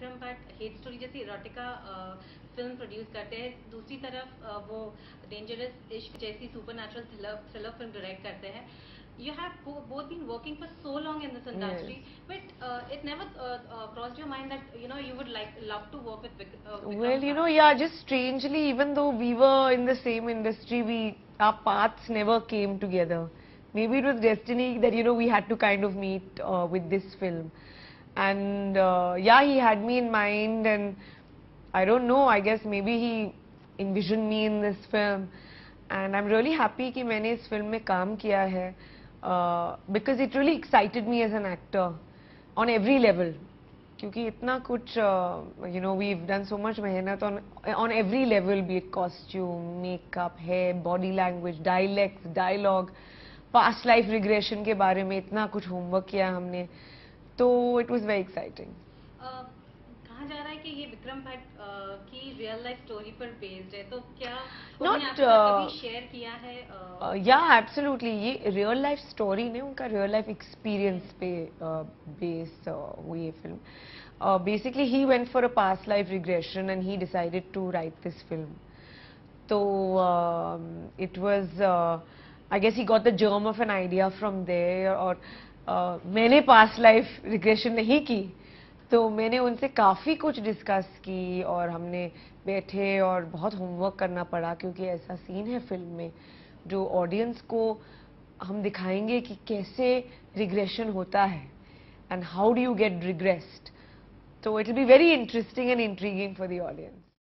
Vikram Bhatt Hate Story जैसी erotica film produce करते हैं, दूसरी तरफ वो डेंजरस इश्क जैसी सुपरनैचुरल थ्रिलर फिल्म डायरेक्ट करते हैं. You have both been working for so long in this industry, Yes. but it never crossed your mind that you would love to work with Vikram Well, Bhatt? yeah, just strangely, even though we were in the same industry, our paths never came together. Maybe it was destiny that, we had to kind of meet with this film. And yeah, he had me in mind, and I don't know, I guess maybe he envisioned me in this film. And I'm really happy कि मैंने इस film में काम किया है, because it really excited me as an actor on every level. क्योंकि इतना कुछ we've done so much मेहनत on every level, be it costume, makeup, hair, body language, dialects, dialogue, past life regression के बारे में इतना कुछ homework किया हमने, तो it was very exciting. कहा जा रहा है कि ये विक्रम भट्ट की रियल लाइफ स्टोरी पर बेस्ड है, तो क्या Not, उन्होंने आपके साथ कभी शेयर किया है? Yeah, absolutely. ये रियल लाइफ स्टोरी नहीं, उनका रियल लाइफ एक्सपीरियंस पे बेस्ड हुई ये film. Basically, he went for a past life regression and he decided to write this film. So it was, I guess he got the germ of an idea from there. और मैंने past life regression नहीं की, तो मैंने उनसे काफ़ी कुछ discuss की और हमने बैठे और बहुत होमवर्क करना पड़ा, क्योंकि ऐसा सीन है फिल्म में जो ऑडियंस को हम दिखाएंगे कि कैसे रिग्रेशन होता है and how do you get regressed. So it will be very interesting and intriguing for the audience.